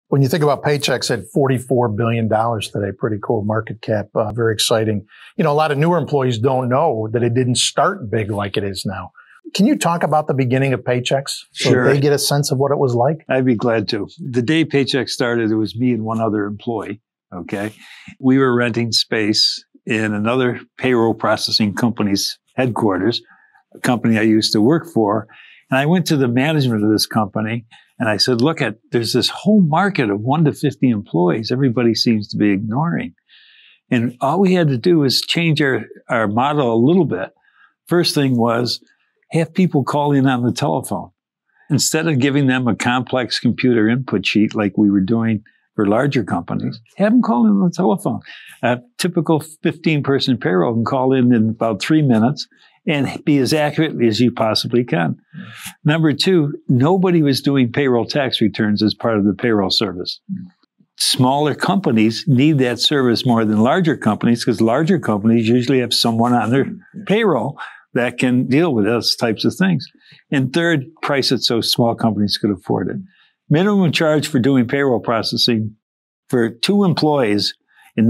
When you think about Paychex at $44 billion today, pretty cool market cap, very exciting. You know, a lot of newer employees don't know that it didn't start big like it is now. Can you talk about the beginning of Paychex so Sure. they get a sense of what it was like? I'd be glad to. The day Paychex started, it was me and one other employee, okay? We were renting space in another payroll processing company's headquarters, a company I used to work for. And I went to the management of this company and I said, look, there's this whole market of 1 to 50 employees everybody seems to be ignoring. And all we had to do was change our model a little bit. First thing was have people call in on the telephone. Instead of giving them a complex computer input sheet like we were doing for larger companies, have them call in on the telephone. A typical 15-person payroll can call in about 3 minutes and be as accurate as you possibly can. Number two, nobody was doing payroll tax returns as part of the payroll service. Smaller companies need that service more than larger companies because larger companies usually have someone on their payroll that can deal with those types of things. And third, price it so small companies could afford it. Minimum charge for doing payroll processing for 2 employees in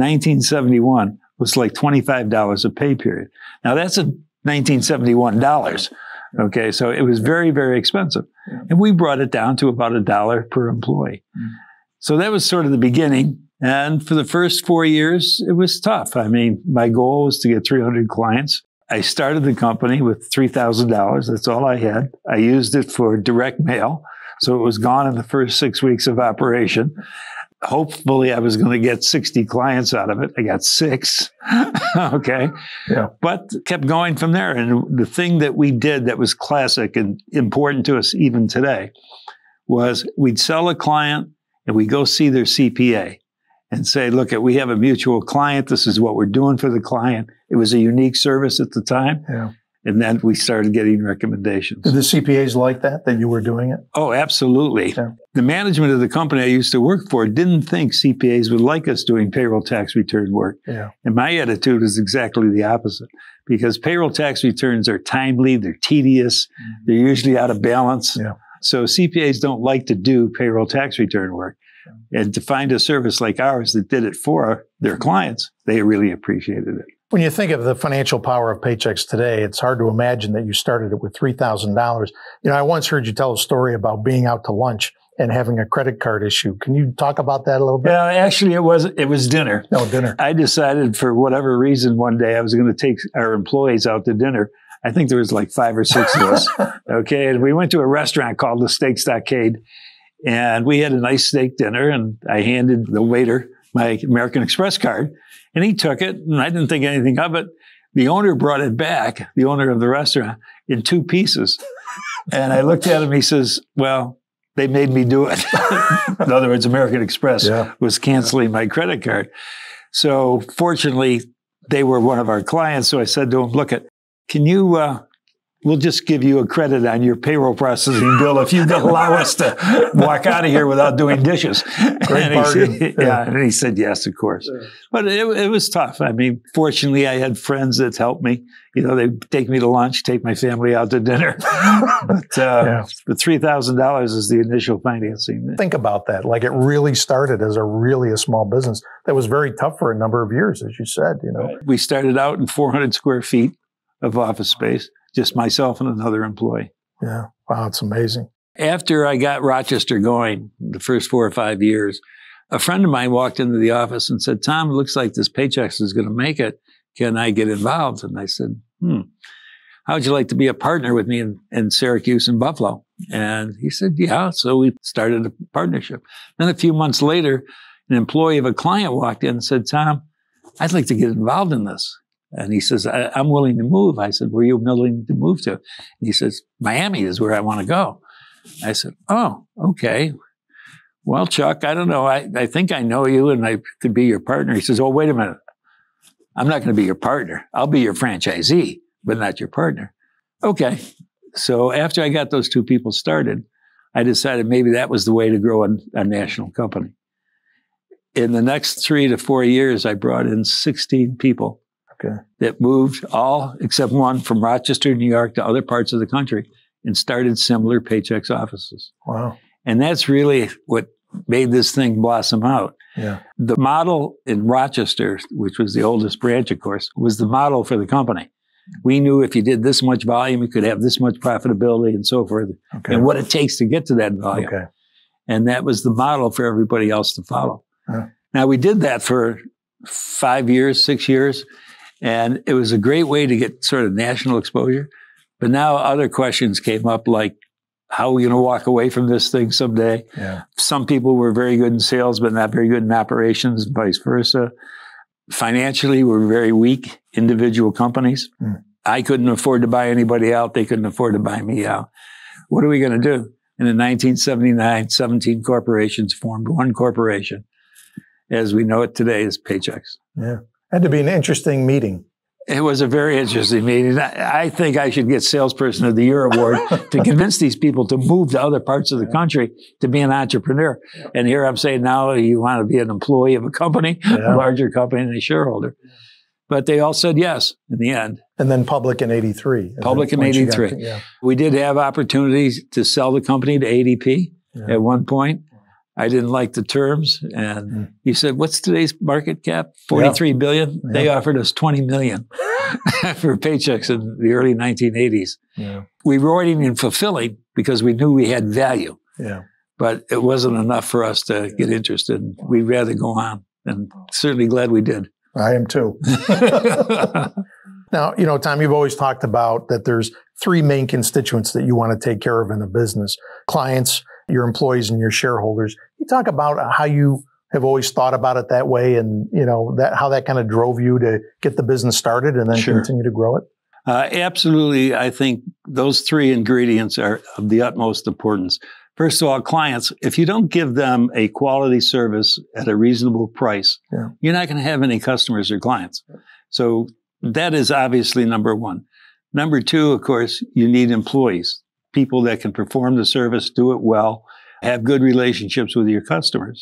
1971 was like $25 a pay period. Now that's a 1971 dollars. Okay. So it was very, very expensive. And we brought it down to about $1 per employee. So that was sort of the beginning. And for the first 4 years, it was tough. I mean, my goal was to get 300 clients. I started the company with $3,000. That's all I had. I used it for direct mail. So it was gone in the first 6 weeks of operation. Hopefully, I was going to get 60 clients out of it. I got 6. Okay. Yeah. But kept going from there. And the thing that we did that was classic and important to us even today was we'd sell a client and we'd go see their CPA and say, look, we have a mutual client. This is what we're doing for the client. It was a unique service at the time. Yeah. And then we started getting recommendations. Did the CPAs like that you were doing it? Oh, absolutely. Yeah. The management of the company I used to work for didn't think CPAs would like us doing payroll tax return work. Yeah. And my attitude is exactly the opposite because payroll tax returns are timely, they're tedious, they're usually out of balance. Yeah. So CPAs don't like to do payroll tax return work. And to find a service like ours that did it for their clients, they really appreciated it. When you think of the financial power of Paychex today, it's hard to imagine that you started it with $3,000. You know, I once heard you tell a story about being out to lunch and having a credit card issue. Can you talk about that a little bit? Yeah, actually, it was dinner. No, dinner. I decided for whatever reason one day I was going to take our employees out to dinner. I think there was like 5 or 6 of us. Okay. And we went to a restaurant called the Steak Stockade and we had a nice steak dinner and I handed the waiter my American Express card and he took it and I didn't think anything of it. The owner brought it back, the owner of the restaurant, in 2 pieces. And I looked at him, he says, well, they made me do it. In other words, American Express was canceling my credit card. So fortunately, they were one of our clients. So I said to him, look, can you, we'll just give you a credit on your payroll processing bill if you allow us to walk out of here without doing dishes. Great bargain. And he said, yes, of course. Yeah. But it was tough. I mean, fortunately, I had friends that helped me. You know, they'd take me to lunch, take my family out to dinner. But $3,000 is the initial financing. Think about that. Like it really started as a small business that was very tough for a number of years, as you said, you know. We started out in 400 square feet of office space. Just myself and another employee. Yeah. Wow, it's amazing. After I got Rochester going, the first 4 or 5 years, a friend of mine walked into the office and said, Tom, it looks like this Paychex is going to make it. Can I get involved? And I said, how would you like to be a partner with me in Syracuse and Buffalo? And he said, yeah. So we started a partnership. Then a few months later, an employee of a client walked in and said, Tom, I'd like to get involved in this. And he says, I'm willing to move. I said, where are you willing to move to? And he says, Miami is where I want to go. I said, oh, okay. Well, Chuck, I don't know. I think I know you and I could be your partner. He says, oh, wait a minute. I'm not going to be your partner. I'll be your franchisee, but not your partner. Okay. So after I got those 2 people started, I decided maybe that was the way to grow a national company. In the next 3 to 4 years, I brought in 16 people. Okay. That moved all except one from Rochester, New York to other parts of the country and started similar Paychex offices. Wow. And that's really what made this thing blossom out. Yeah. The model in Rochester, which was the oldest branch, of course, was the model for the company. We knew if you did this much volume, you could have this much profitability and so forth, Okay. and what it takes to get to that volume. Okay. And that was the model for everybody else to follow. Huh. Now, we did that for 5 years, 6 years, and it was a great way to get sort of national exposure. But now other questions came up, like, how are we going to walk away from this thing someday? Yeah. Some people were very good in sales, but not very good in operations, and vice versa. Financially, we're very weak individual companies. Mm. I couldn't afford to buy anybody out. They couldn't afford to buy me out. What are we going to do? And in 1979, 17 corporations formed one corporation, as we know it today as Paychex. Yeah. Had to be an interesting meeting. It was a very interesting meeting. I think I should get Salesperson of the Year award to convince these people to move to other parts of the country to be an entrepreneur. And here I'm saying now you want to be an employee of a company, a larger company, and a shareholder. But they all said yes in the end. And then public in 83. Public in 83. Yeah. We did have opportunities to sell the company to ADP at one point. I didn't like the terms. And he said, what's today's market cap? 43 billion. Yeah. They offered us 20 million for Paychex in the early 1980s. Yeah. We weren't even fulfilling because we knew we had value. Yeah. But it wasn't enough for us to get interested. We'd rather go on. And certainly glad we did. I am too. Now, Tom, you've always talked about that there's three main constituents that you want to take care of in a business: clients, your employees, and your shareholders. You talk about how you have always thought about it that way, and how that kind of drove you to get the business started and then continue to grow it. Absolutely. I think those three ingredients are of the utmost importance. First of all, clients, if you don't give them a quality service at a reasonable price, you're not going to have any customers or clients. So that is obviously number one. Number two, of course, you need employees, people that can perform the service, do it well, have good relationships with your customers.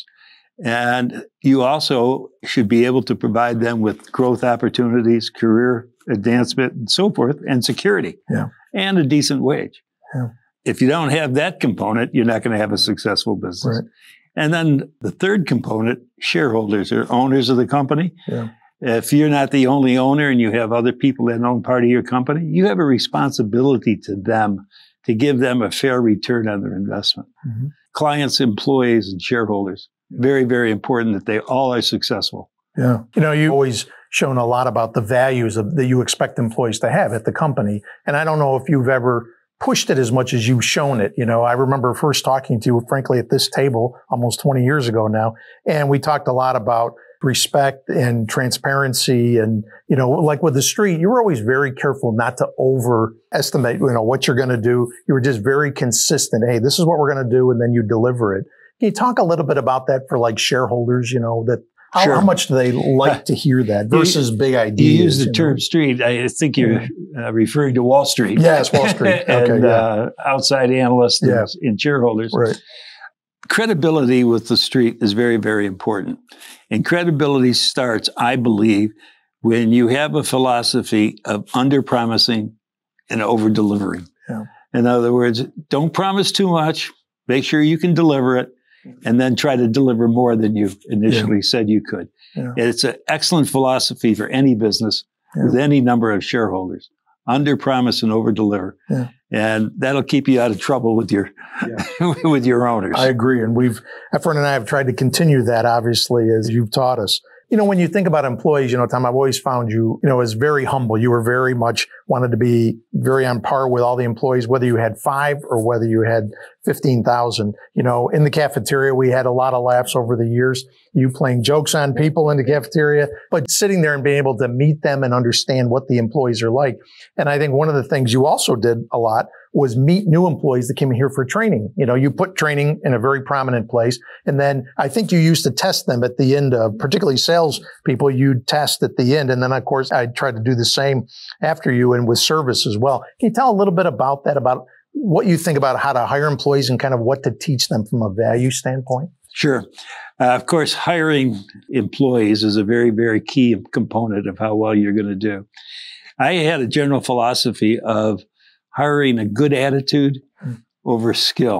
And you also should be able to provide them with growth opportunities, career advancement, and so forth, and security, and a decent wage. Yeah. If you don't have that component, you're not going to have a successful business. Right. And then the third component, shareholders or owners of the company. Yeah. If you're not the only owner and you have other people that own part of your company, you have a responsibility to them to give them a fair return on their investment. Mm-hmm. Clients, employees, and shareholders. Very, very important that they all are successful. Yeah. You've always shown a lot about the values that you expect employees to have at the company. And I don't know if you've ever pushed it as much as you've shown it. I remember first talking to you, frankly, at this table almost 20 years ago now. And we talked a lot about respect and transparency. And, like with the street, you were always very careful not to overestimate, what you're going to do. You were just very consistent. Hey, this is what we're going to do. And then you deliver it. Can you talk a little bit about that for like shareholders, that how much do they like to hear that versus big ideas? You use the term street. I think you're referring to Wall Street. Yes, Wall Street. And outside analysts and shareholders. Right. Credibility with the street is very, very important. And credibility starts, I believe, when you have a philosophy of under-promising and over-delivering. Yeah. In other words, don't promise too much. Make sure you can deliver it. And then try to deliver more than you initially said you could. Yeah. It's an excellent philosophy for any business with any number of shareholders. Under promise and over deliver. Yeah. And that'll keep you out of trouble with your with your owners. I agree. And Efren and I have tried to continue that, obviously, as you've taught us. When you think about employees, Tom, I've always found you, as very humble. You were very much wanted to be very on par with all the employees, whether you had 5 or whether you had 15,000. In the cafeteria, we had a lot of laughs over the years. You playing jokes on people in the cafeteria, but sitting there and being able to meet them and understand what the employees are like. And I think one of the things you also did a lot was meet new employees that came in here for training. You put training in a very prominent place. And then I think you used to test them at the end of, particularly sales people, you'd test at the end. And then, of course, I tried to do the same after you and with service as well. Can you tell a little bit about that, about what you think about how to hire employees and kind of what to teach them from a value standpoint? Sure. Of course, hiring employees is a very, very key component of how well you're going to do. I had a general philosophy of hiring a good attitude over skill.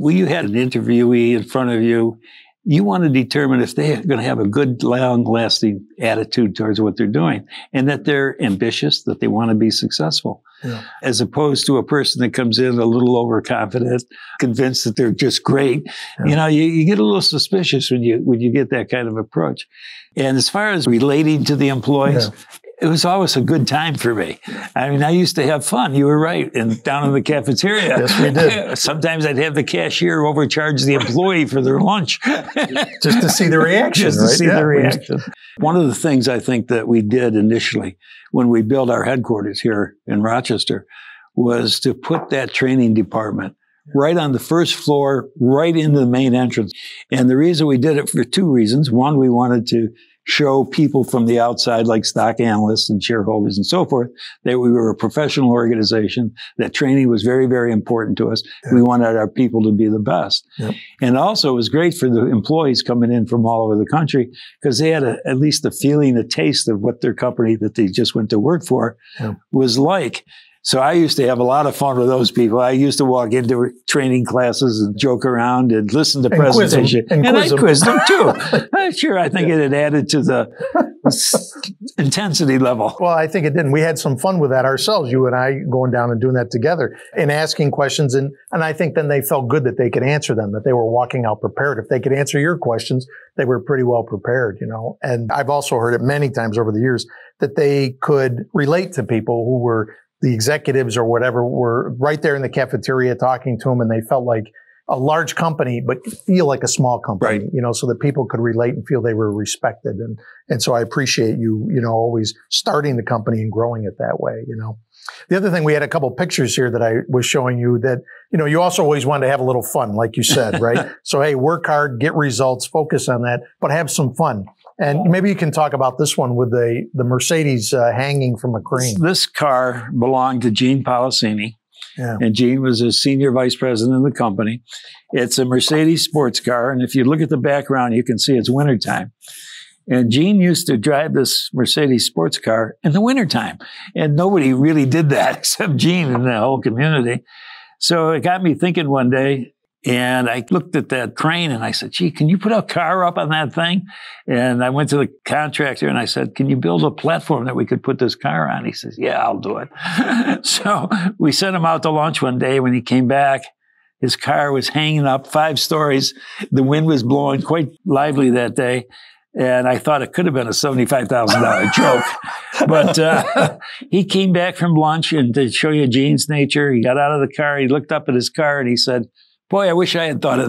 when you had an interviewee in front of you, you want to determine if they're going to have a good, long-lasting attitude towards what they're doing and that they're ambitious, that they want to be successful, as opposed to a person that comes in a little overconfident, convinced that they're just great. Yeah. You know, you get a little suspicious when you get that kind of approach. And as far as relating to the employees, it was always a good time for me. I mean, I used to have fun. You were right. And down in the cafeteria. Yes, we did. Sometimes I'd have the cashier overcharge the employee for their lunch. Just to see the reaction, Just to see the reaction. One of the things I think that we did initially when we built our headquarters here in Rochester was to put that training department right on the first floor, right into the main entrance. And the reason we did it for two reasons. One, we wanted to show people from the outside, like stock analysts and shareholders and so forth, that we were a professional organization, that training was very, very important to us. Yeah. We wanted our people to be the best. Yep. And also it was great for the employees coming in from all over the country because they had at least a feeling, a taste of what their company that they just went to work for was like. So I used to have a lot of fun with those people. I used to walk into training classes and joke around and listen to presentations. And I quizzed them too. Sure, I think it had added to the intensity level. Well, I think it didn't. We had some fun with that ourselves, you and I going down and doing that together and asking questions. And I think then they felt good that they could answer them, that they were walking out prepared. If they could answer your questions, they were pretty well prepared, you know. And I've also heard it many times over the years that they could relate to people who were the executives or whatever were right there in the cafeteria talking to them, and they felt like a large company, but feel like a small company, you know, so that people could relate and feel they were respected. And so I appreciate you, you know, always starting the company and growing it that way, you know. The other thing, we had a couple pictures here that I was showing you that, you know, you also always wanted to have a little fun, like you said, right? So, hey, work hard, get results, focus on that, but have some fun. And maybe you can talk about this one with the Mercedes hanging from a crane. This car belonged to Gene Policini. Yeah. And Gene was a senior vice president of the company. It's a Mercedes sports car. And if you look at the background, you can see it's wintertime. And Gene used to drive this Mercedes sports car in the wintertime. And nobody really did that except Gene in the whole community. So it got me thinking one day. And I looked at that crane and I said, gee, can you put a car up on that thing? And I went to the contractor and I said, can you build a platform that we could put this car on? He says, yeah, I'll do it. So we sent him out to lunch one day. When he came back, his car was hanging up 5 stories. The wind was blowing quite lively that day. And I thought it could have been a $75,000 joke. But he came back from lunch, and to show you Gene's nature, he got out of the car, he looked up at his car and he said, boy, I wish I had thought of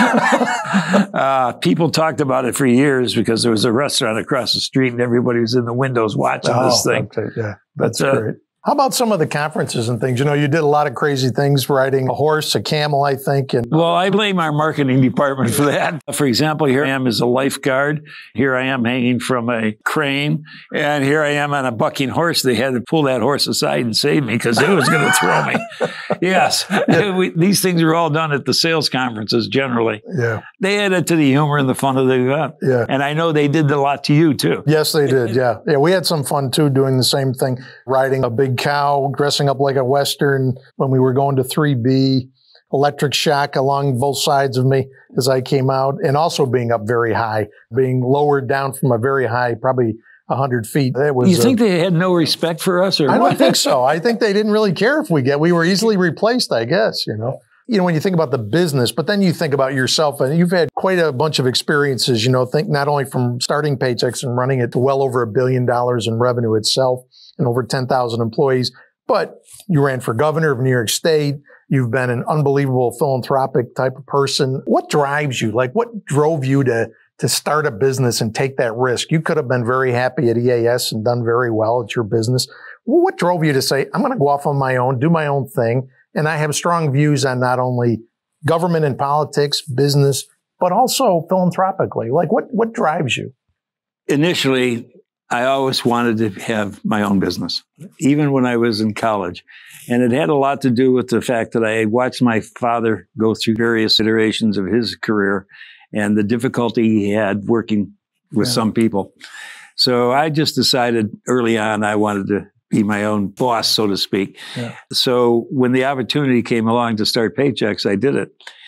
that. People talked about it for years because there was a restaurant across the street and everybody was in the windows watching this thing. Okay, yeah, that's great. How about some of the conferences and things? You know, you did a lot of crazy things, riding a horse, a camel, I think. And well, I blame our marketing department for that. For example, here I am as a lifeguard. Here I am hanging from a crane. And here I am on a bucking horse. They had to pull that horse aside and save me because it was going to throw me. Yes. These things are all done at the sales conferences generally. Yeah. They added to the humor and the fun of the event. Yeah. And I know they did a lot to you, too. Yes, they did. Yeah. Yeah. We had some fun, too, doing the same thing, riding a big cow, dressing up like a Western when we were going to 3B, electric shock along both sides of me as I came out, and also being up very high, being lowered down from a very high, probably 100 feet. That was, you think they had no respect for us? Or I don't think so. I think they didn't really care if we were easily replaced, I guess, you know. You know, when you think about the business, but then you think about yourself, and you've had quite a bunch of experiences, you know, think not only from starting Paychex and running it to well over $1 billion in revenue itself and over 10,000 employees, but you ran for governor of New York State. You've been an unbelievable philanthropic type of person. What drives you? Like, what drove you to start a business and take that risk? You could have been very happy at EAS and done very well at your business. Well, what drove you to say, I'm going to go off on my own, do my own thing, and I have strong views on not only government and politics, business, but also philanthropically? Like, what drives you? Initially, I always wanted to have my own business, even when I was in college. And it had a lot to do with the fact that I had watched my father go through various iterations of his career and the difficulty he had working with some people. So I just decided early on I wanted to be my own boss, so to speak. Yeah. So when the opportunity came along to start Paychex, I did it.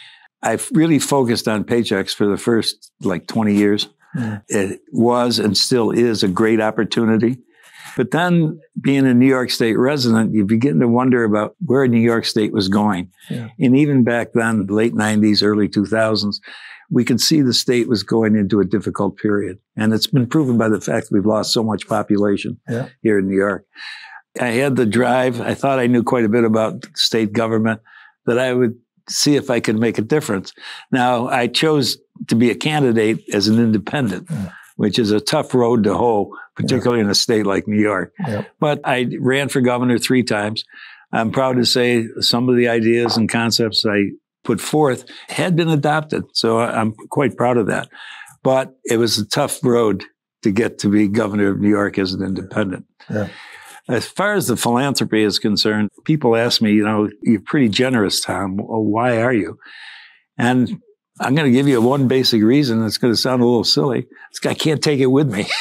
I've really focused on Paychex for the first like 20 years. It was and still is a great opportunity. But then being a New York State resident, you begin to wonder about where New York State was going. And even back then, late 90s, early 2000s, we could see the state was going into a difficult period. And it's been proven by the fact that we've lost so much population here in New York. I had the drive. I thought I knew quite a bit about state government, that I would see if I could make a difference. Now, I chose to be a candidate as an independent, which is a tough road to hoe, particularly in a state like New York. But I ran for governor 3 times. I'm proud to say some of the ideas and concepts I put forth had been adopted. So I'm quite proud of that. But it was a tough road to get to be governor of New York as an independent. As far as the philanthropy is concerned, people ask me, you're pretty generous, Tom. Well, why are you? And I'm going to give you one basic reason. It's going to sound a little silly. I can't take it with me.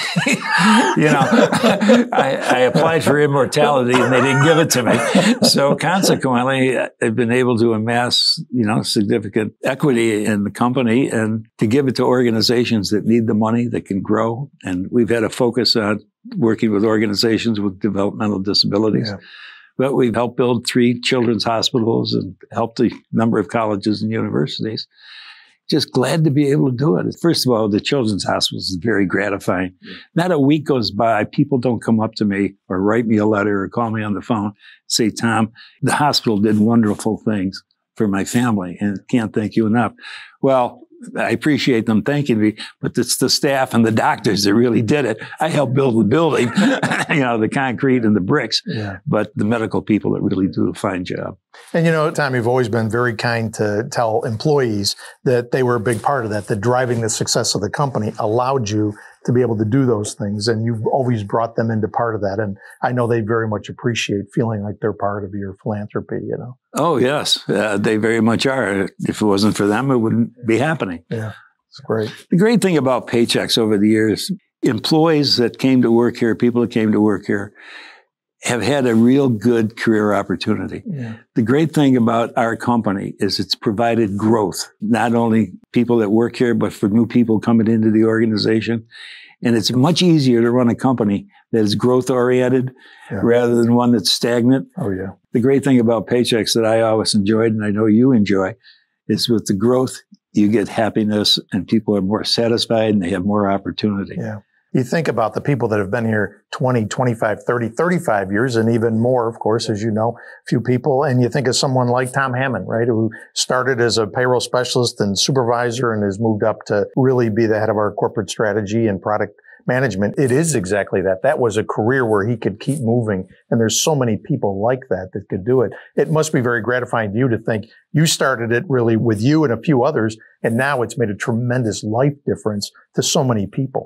I applied for immortality and they didn't give it to me. So consequently, I've been able to amass, significant equity in the company and to give it to organizations that need the money, that can grow. And we've had a focus on working with organizations with developmental disabilities. But we've helped build 3 children's hospitals and helped a number of colleges and universities. Just glad to be able to do it. First of all, the children's hospitals is very gratifying. Not a week goes by, people don't come up to me or write me a letter or call me on the phone, say, Tom, the hospital did wonderful things for my family and can't thank you enough. Well, I appreciate them thanking me, but it's the staff and the doctors that really did it. I helped build the building, the concrete and the bricks, but the medical people that really do a fine job. And Tom, you've always been very kind to tell employees that they were a big part of that driving the success of the company allowed you to be able to do those things. And you've always brought them into part of that. And I know they very much appreciate feeling like they're part of your philanthropy, Oh, yes. They very much are. If it wasn't for them, it wouldn't be happening. Yeah, it's great. The great thing about Paychex over the years, employees that came to work here, people that came to work here, have had a real good career opportunity. The great thing about our company is it's provided growth, not only people that work here, but for new people coming into the organization. And it's much easier to run a company that is growth-oriented rather than one that's stagnant. The great thing about Paychex that I always enjoyed, and I know you enjoy, is with the growth, you get happiness and people are more satisfied and they have more opportunity. You think about the people that have been here 20, 25, 30, 35 years, and even more, of course, as you know, a few people. And you think of someone like Tom Hammond, right, who started as a payroll specialist and supervisor and has moved up to really be the head of our corporate strategy and product management. It is exactly that. That was a career where he could keep moving. And there's so many people like that could do it. It must be very gratifying to you to think you started it really with you and a few others. And now it's made a tremendous life difference to so many people.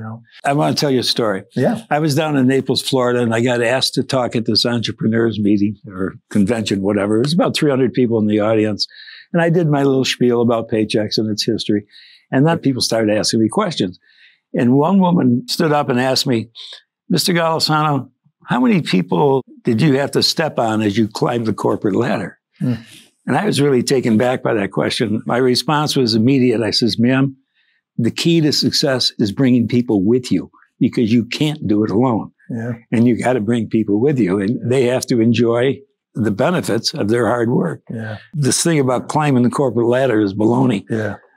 I want to tell you a story. I was down in Naples, Florida, and I got asked to talk at this entrepreneurs meeting or convention, whatever. It was about 300 people in the audience. And I did my little spiel about Paychex and its history. And then people started asking me questions. And one woman stood up and asked me, Mr. Golisano, how many people did you have to step on as you climbed the corporate ladder? And I was really taken back by that question. My response was immediate. I says, ma'am, the key to success is bringing people with you because you can't do it alone. And you got to bring people with you and they have to enjoy the benefits of their hard work. This thing about climbing the corporate ladder is baloney.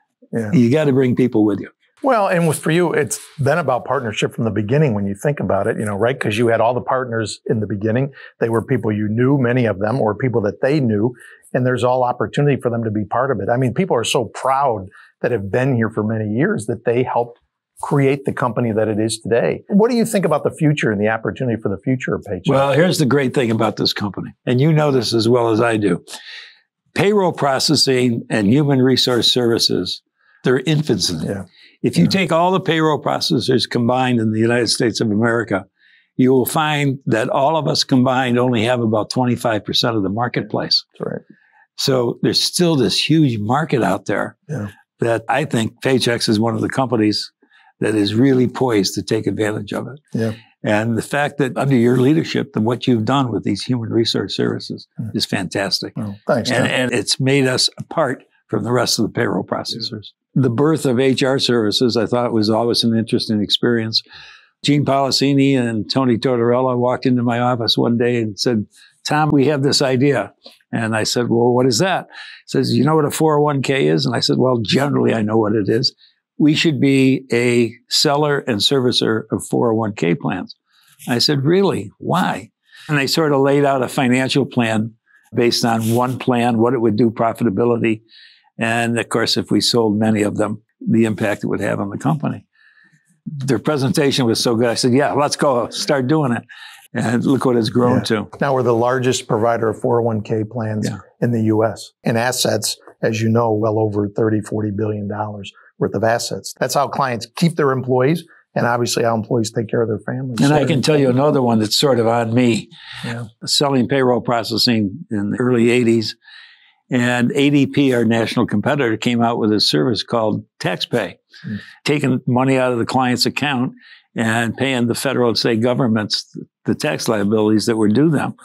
You got to bring people with you. Well, and for you, it's been about partnership from the beginning when you think about it, right? Because you had all the partners in the beginning. They were people you knew, many of them, or people that they knew. And there's all opportunity for them to be part of it. I mean, people are so proud that have been here for many years that they helped create the company that it is today. What do you think about the future and the opportunity for the future of Paychex? Well, here's the great thing about this company. And you know this as well as I do. Payroll processing and human resource services, they're infants in it. If you take all the payroll processors combined in the United States of America, you will find that all of us combined only have about 25% of the marketplace. That's right. So there's still this huge market out there that I think Paychex is one of the companies that is really poised to take advantage of it. And the fact that under your leadership, and what you've done with these human resource services is fantastic. Thanks. And it's made us a part from the rest of the payroll processors. The birth of HR services, I thought, was always an interesting experience. Gene Policini and Tony Tortorella walked into my office one day and said, Tom, we have this idea. And I said, well, what is that? He says, you know what a 401k is? And I said, well, generally I know what it is. We should be a seller and servicer of 401k plans. I said, really? Why? And they sort of laid out a financial plan based on one plan, what it would do, profitability. And of course, if we sold many of them, the impact it would have on the company. Their presentation was so good. I said, yeah, let's go start doing it. And look what it's grown to. Now we're the largest provider of 401k plans in the U.S. and assets, as you know, well over $30-40 billion worth of assets. That's how clients keep their employees, and obviously how employees take care of their families. And I can tell you another one that's sort of on me. Selling payroll processing in the early 80s. And ADP, our national competitor, came out with a service called TaxPay, taking money out of the client's account and paying the federal and state governments the tax liabilities that were due them.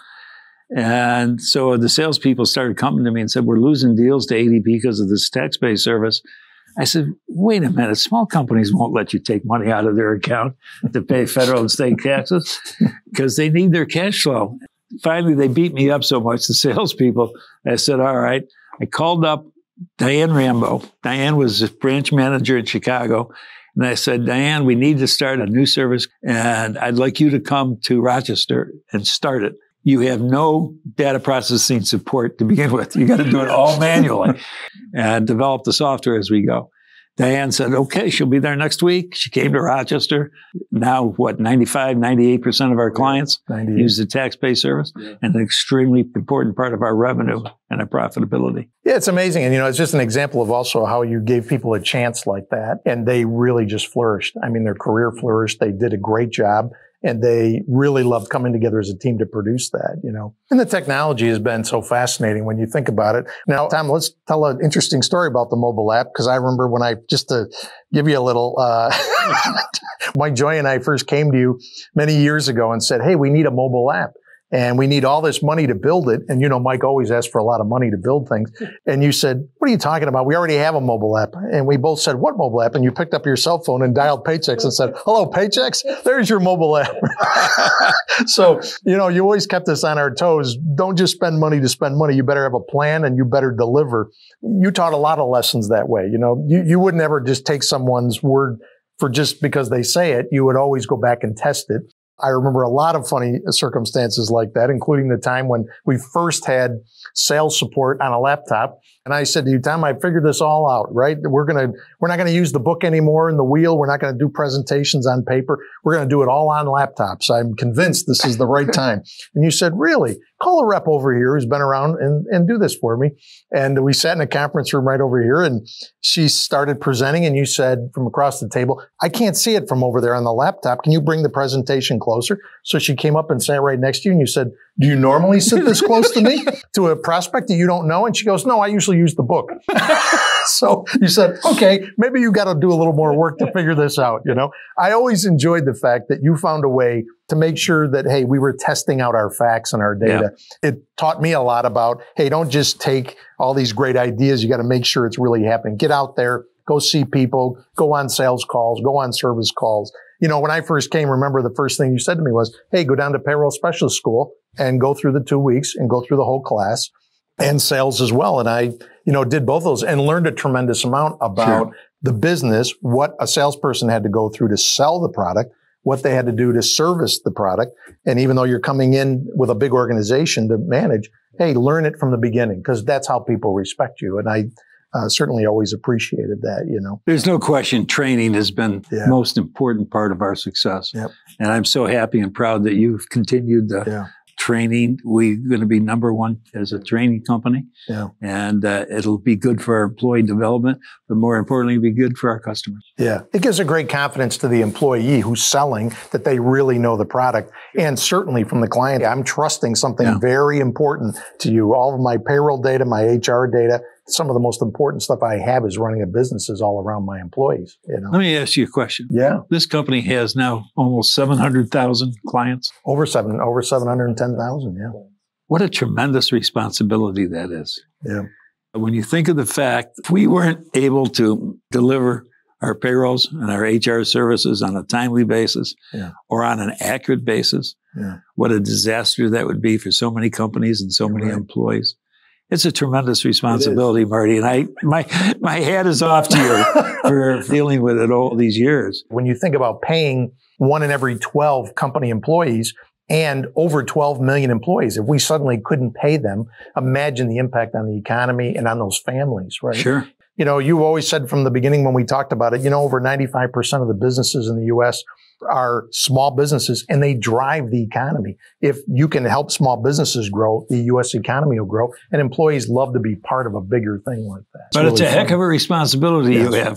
And so the salespeople started coming to me and said, we're losing deals to ADP because of this TaxPay service. I said, wait a minute, small companies won't let you take money out of their account to pay federal and state taxes because they need their cash flow. Finally, they beat me up so much, the salespeople. I said, all right. I called up Diane Rambo. Diane was a branch manager in Chicago. And I said, Diane, we need to start a new service, and I'd like you to come to Rochester and start it. You have no data processing support to begin with. You got to do it all manually and develop the software as we go. Diane said, okay, she'll be there next week. She came to Rochester. Now, what, 98% of our clients use the TaxPay service, and an extremely important part of our revenue and our profitability. Yeah, it's amazing. And, it's just an example of also how you gave people a chance like that, and they really just flourished. I mean, their career flourished. They did a great job. And they really loved coming together as a team to produce that, And the technology has been so fascinating when you think about it. Now, Tom, let's tell an interesting story about the mobile app, because I remember when just to give you a little, Mike Joy and I first came to you many years ago and said, hey, we need a mobile app. And we need all this money to build it. And, Mike always asks for a lot of money to build things. And you said, what are you talking about? We already have a mobile app. And we both said, what mobile app? And you picked up your cell phone and dialed Paychex and said, hello, Paychex. There's your mobile app. So, you always kept us on our toes. Don't just spend money to spend money. You better have a plan and you better deliver. You taught a lot of lessons that way. You would never just take someone's word for just because they say it. You would always go back and test it. I remember a lot of funny circumstances like that, including the time when we first had sales support on a laptop. And I said to you, Tom, I figured this all out, right? We're not going to use the book anymore and the wheel. We're not going to do presentations on paper. We're going to do it all on laptops. I'm convinced this is the right time. And you said, really? Call a rep over here who's been around and do this for me. And we sat in a conference room right over here, and she started presenting, and you said from across the table, I can't see it from over there on the laptop. Can you bring the presentation closer? So she came up and sat right next to you, and you said, do you normally sit this close to me, to a prospect that you don't know? And she goes, no, I usually use the book. So you said, okay, maybe you got to do a little more work to figure this out. I always enjoyed the fact that you found a way to make sure that, hey, we were testing out our facts and our data. Yeah. It taught me a lot about, hey, don't just take all these great ideas. You got to make sure it's really happening. Get out there, go see people, go on sales calls, go on service calls. When I first came, remember the first thing you said to me was, hey, go down to payroll specialist school and go through the 2 weeks and go through the whole class, and sales as well. And I, did both those and learned a tremendous amount about the business, what a salesperson had to go through to sell the product, what they had to do to service the product. And even though you're coming in with a big organization to manage, hey, learn it from the beginning, because that's how people respect you. And I certainly always appreciated that, There's no question training has been the most important part of our success. Yep. And I'm so happy and proud that you've continued the training. We're going to be number one as a training company. Yeah. And it'll be good for our employee development, but more importantly, it'll be good for our customers. Yeah. It gives a great confidence to the employee who's selling that they really know the product. And certainly from the client, I'm trusting something very important to you. All of my payroll data, my HR data, some of the most important stuff I have is running a business is all around my employees. Let me ask you a question. Yeah. This company has now almost 700,000 clients. Over 710,000. Yeah. What a tremendous responsibility that is. Yeah. When you think of the fact if we weren't able to deliver our payrolls and our HR services on a timely basis or on an accurate basis, what a disaster that would be for so many companies and so many employees. It's a tremendous responsibility, Marty, and my hat is off to you for dealing with it all these years. When you think about paying 1 in every 12 company employees and over 12 million employees, if we suddenly couldn't pay them, imagine the impact on the economy and on those families, right? Sure. You know, you've always said from the beginning when we talked about it, you know, over 95% of the businesses in the U.S. are small businesses and they drive the economy. If you can help small businesses grow, the U.S. economy will grow, and employees love to be part of a bigger thing like that. But it's a heck of a responsibility you have.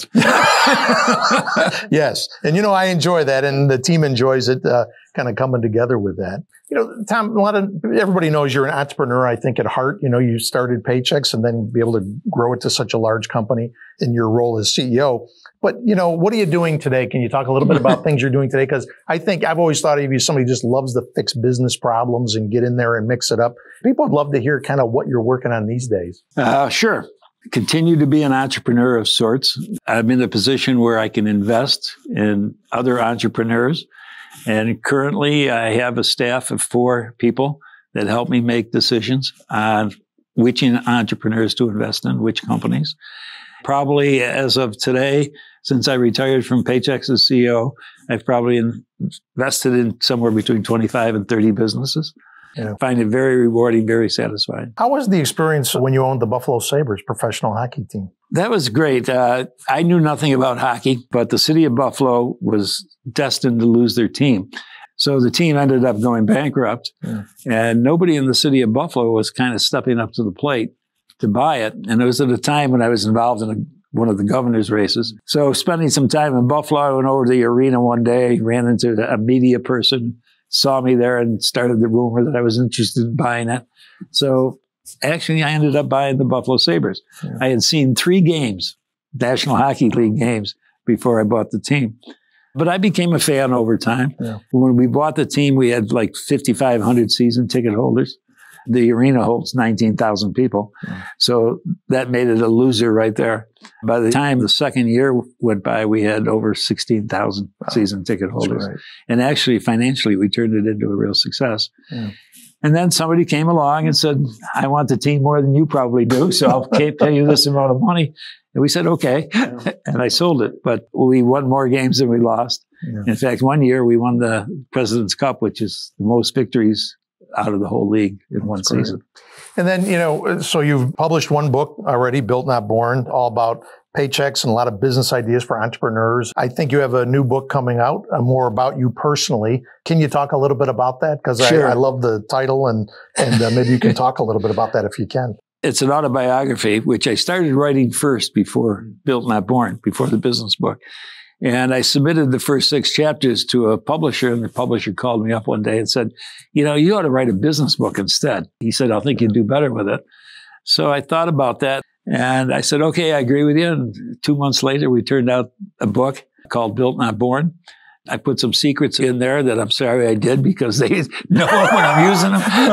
Yes. And, you know, I enjoy that, and the team enjoys it, kind of coming together with that. You know, Tom, everybody knows you're an entrepreneur, I think, at heart. You know, you started Paychex and then be able to grow it to such a large company in your role as CEO. But, you know, what are you doing today? Can you talk a little bit about things you're doing today? Because I think I've always thought of you as somebody who just loves to fix business problems and get in there and mix it up. People would love to hear kind of what you're working on these days. Sure. Continue to be an entrepreneur of sorts. I'm in a position where I can invest in other entrepreneurs. And currently I have a staff of 4 people that help me make decisions on which entrepreneurs to invest in, which companies. Probably as of today, since I retired from Paychex as CEO, I've probably invested in somewhere between 25 and 30 businesses. I find it very rewarding, very satisfying. How was the experience when you owned the Buffalo Sabres professional hockey team? That was great. I knew nothing about hockey, but the city of Buffalo was destined to lose their team. So the team ended up going bankrupt, and nobody in the city of Buffalo was kind of stepping up to the plate to buy it. And it was at a time when I was involved in one of the governor's races. So spending some time in Buffalo, I went over to the arena one day, ran into a media person, saw me there, and started the rumor that I was interested in buying it. So actually, I ended up buying the Buffalo Sabres. I had seen 3 games, National Hockey League games, before I bought the team. But I became a fan over time. When we bought the team, we had like 5,500 season ticket holders. The arena holds 19,000 people. So that made it a loser right there. By the time the second year went by, we had over 16,000 season ticket holders. And actually, financially, we turned it into a real success. And then somebody came along and said, I want the team more than you probably do, so I'll pay you this amount of money. And we said, okay. And I sold it. But we won more games than we lost. In fact, one year we won the President's Cup, which is the most victories out of the whole league in one season. And then, you know, so you've published one book already, Built Not Born, all about Paychex and a lot of business ideas for entrepreneurs. I think you have a new book coming out, more about you personally. Can you talk a little bit about that? Because I love the title, and maybe you can talk a little bit about that if you can. It's an autobiography, which I started writing first before Built Not Born, before the business book. And I submitted the first 6 chapters to a publisher, and the publisher called me up one day and said, you know, you ought to write a business book instead. He said, I think you'd do better with it. So I thought about that, and I said, okay, I agree with you. And 2 months later, we turned out a book called Built Not Born. I put some secrets in there that I'm sorry I did because they know when I'm using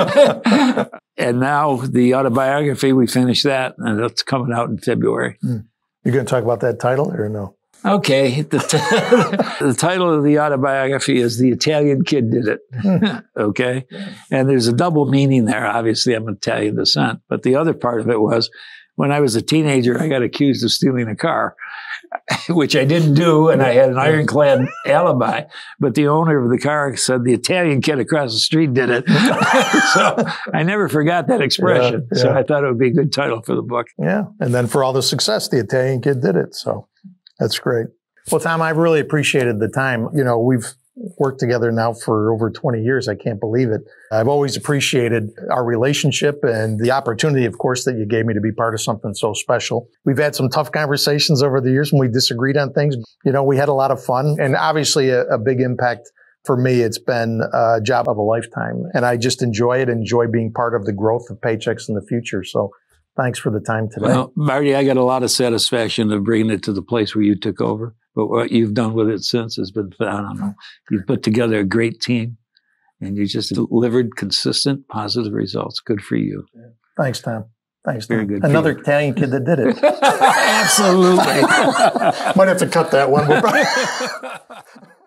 them. And now the autobiography, we finished that, and it's coming out in February. You're going to talk about that title or no? Okay. The title of the autobiography is The Italian Kid Did It. Okay. And there's a double meaning there. Obviously, I'm Italian descent. But the other part of it was when I was a teenager, I got accused of stealing a car, which I didn't do. And I had an ironclad alibi. But the owner of the car said the Italian kid across the street did it. So I never forgot that expression. So I thought it would be a good title for the book. Yeah. And then for all the success, the Italian kid did it. So that's great. Well, Tom, I've really appreciated the time. You know, we've worked together now for over 20 years. I can't believe it. I've always appreciated our relationship and the opportunity, of course, that you gave me to be part of something so special. We've had some tough conversations over the years when we disagreed on things. You know, we had a lot of fun, and obviously a big impact for me. It's been a job of a lifetime, and I just enjoy it, enjoy being part of the growth of Paychex in the future. So thanks for the time today. Well, Marty, I got a lot of satisfaction of bringing it to the place where you took over. But what you've done with it since has been phenomenal. You've put together a great team, and you just delivered consistent, positive results. Good for you. Thanks, Tom. Thanks. Very good. Another Italian kid that did it. Absolutely. Might have to cut that one.